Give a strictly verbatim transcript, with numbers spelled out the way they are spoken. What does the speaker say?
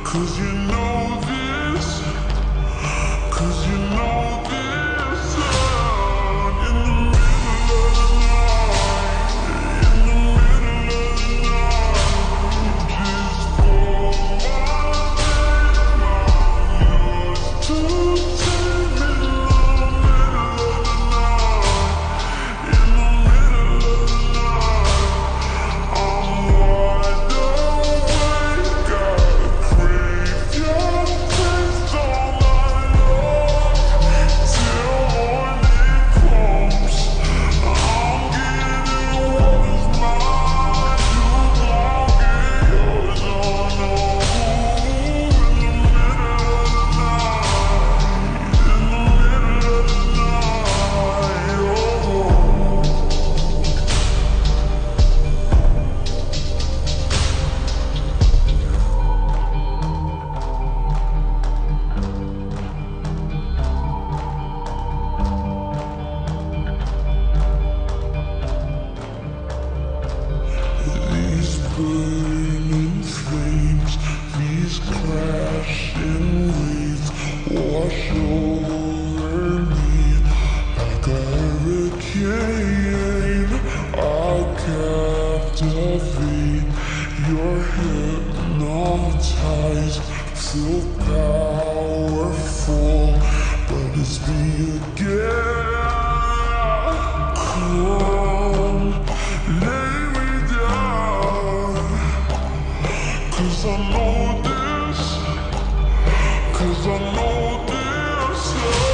Cause you know this, cause you know this, uh, in the middle of the night, in the middle of the night, just for my name, yours to take me in the middle of the night, in the middle of the night, I'm wide awake, gotta crave your taste all night long, till morning comes, I'm getting what is mine, you won't get yours, oh no, in the middle of the night, in the middle of the night, oh. These burning flames, these crashing waves wash over me like a hurricane. I'll captivate, you're hypnotized, feel powerful, but it's me again. Come, lay me down, cause I know this, cause I know this.